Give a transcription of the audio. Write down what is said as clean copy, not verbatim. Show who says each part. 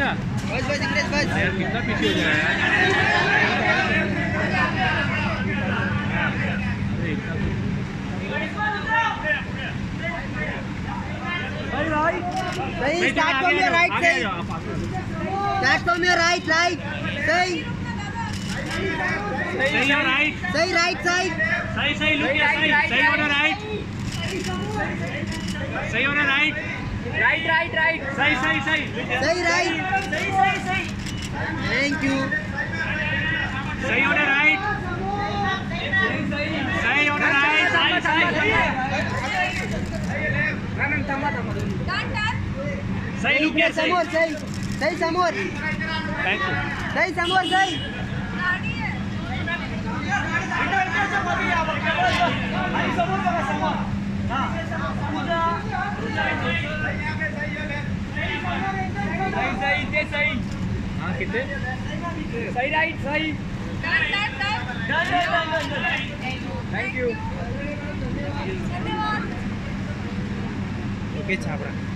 Speaker 1: बेटा।
Speaker 2: बस इंग्लिश बस।
Speaker 1: यार कितना पीछे हो जाए
Speaker 2: सही स्टार्ट फ्रॉम योर राइट सही। Start from your right right सही।
Speaker 1: सही और राइट।
Speaker 2: सही राइट साइड।
Speaker 1: सही सही लुक सही। सही और राइट। सही और राइट।
Speaker 3: Right right right.
Speaker 1: सही सही सही।
Speaker 2: सही राइट।
Speaker 3: सही सही सही।
Speaker 2: Thank you.
Speaker 1: सही और राइट। सही और राइट। सही लुक सही।
Speaker 2: समोर सही। सही समोर।
Speaker 1: Thank you.
Speaker 2: सही समोर सही।
Speaker 1: हाँ कितने
Speaker 3: सही राइट सही। Thank you.
Speaker 1: ओके छापरा।